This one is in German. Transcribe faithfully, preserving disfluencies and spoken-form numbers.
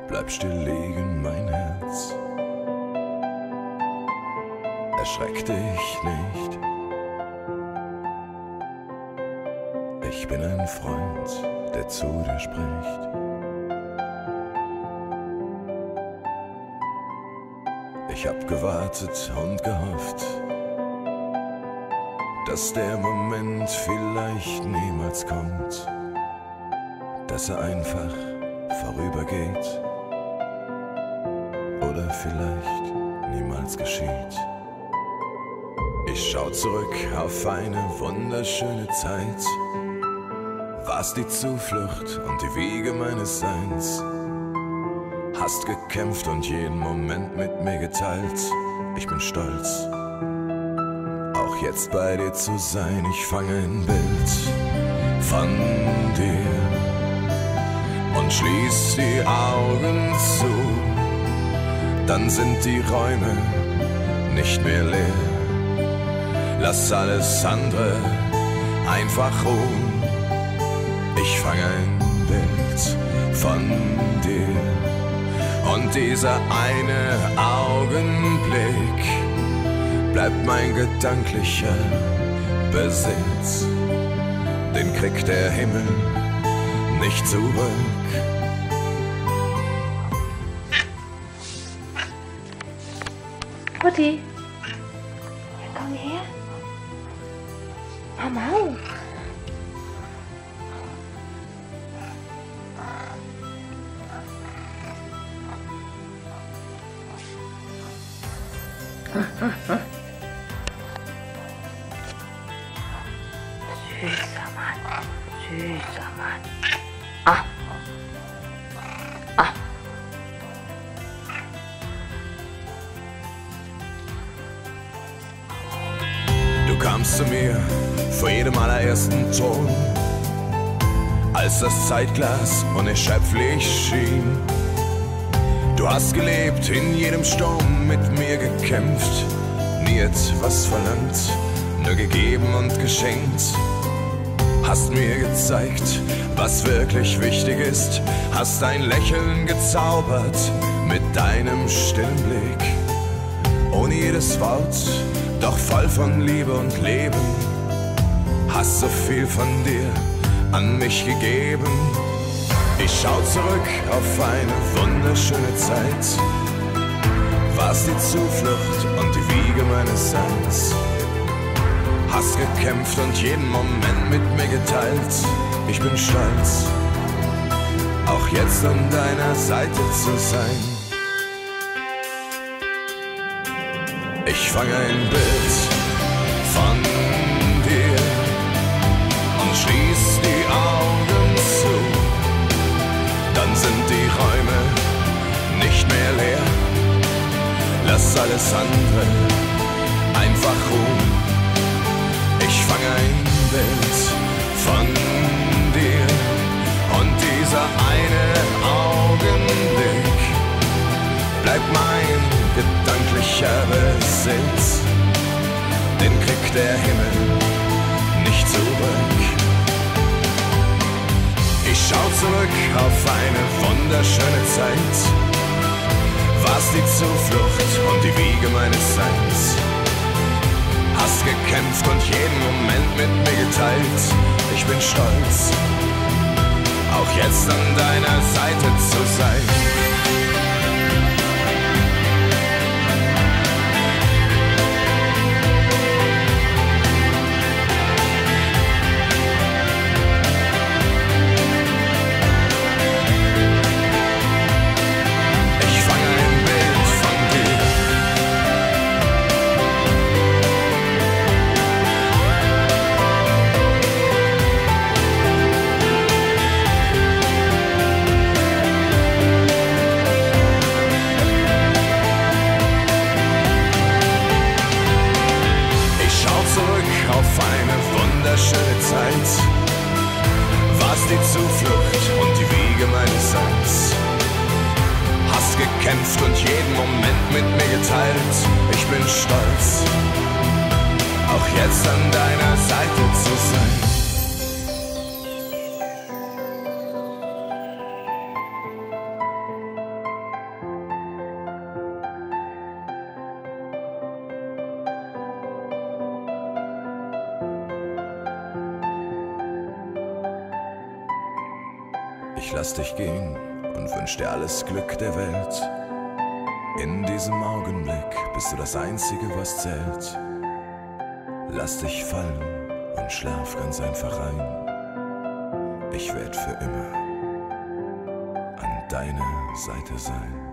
Bleib still liegen, mein Herz. Erschreck dich nicht. Ich bin ein Freund, der zu dir spricht. Ich hab gewartet und gehofft, dass der Moment vielleicht niemals kommt, dass er einfach vorübergeht oder vielleicht niemals geschieht. Ich schau zurück auf eine wunderschöne Zeit, warst die Zuflucht und die Wiege meines Seins. Hast gekämpft und jeden Moment mit mir geteilt. Ich bin stolz, auch jetzt bei dir zu sein. Ich fange ein Bild von dir und schließ die Augen zu. Dann sind die Räume nicht mehr leer. Lass alles andere einfach ruhen. Ich fange ein Bild von dir. Und dieser eine Augenblick bleibt mein gedanklicher Besitz. Den kriegt der Himmel nicht zurück. Mutti, komm her. Mama. Süßer Mann, süßer Mann. Ah. Ah. Du kamst zu mir vor jedem allerersten Ton, als das Zeitglas unerschöpflich schien. Du hast gelebt, in jedem Sturm mit mir gekämpft, nie etwas verlangt, nur gegeben und geschenkt. Hast mir gezeigt, was wirklich wichtig ist, hast ein Lächeln gezaubert mit deinem stillen Blick. Ohne jedes Wort, doch voll von Liebe und Leben, hast so viel von dir an mich gegeben. Ich schau zurück auf eine wunderschöne Zeit, warst die Zuflucht und die Wiege meines Seins. Hast gekämpft und jeden Moment mit mir geteilt. Ich bin stolz, auch jetzt an deiner Seite zu sein. Ich fange ein Bild von dir und schließ die Augen zu. Dann sind die Räume nicht mehr leer. Lass alles andere einfach ruhen. Ich fange ein Bild von dir und dieser eine Augenblick bleibt mein gedanklicher Besitz. Den kriegt der Himmel nicht zurück. Ich schau zurück auf eine wunderschöne Zeit, warst die Zuflucht und die Wiege meines Seins. Hast gekämpft und jeden Moment mit mir geteilt. Ich bin stolz, auch jetzt an deiner Seite zu sein. Schöne Zeit, warst die Zuflucht und die Wiege meines Seins. Hast gekämpft und jeden Moment mit mir geteilt. Ich bin stolz, auch jetzt an deiner Seite zu sein. Ich lass dich gehen und wünsch dir alles Glück der Welt. In diesem Augenblick bist du das Einzige, was zählt. Lass dich fallen und schlaf ganz einfach ein. Ich werd für immer an deiner Seite sein.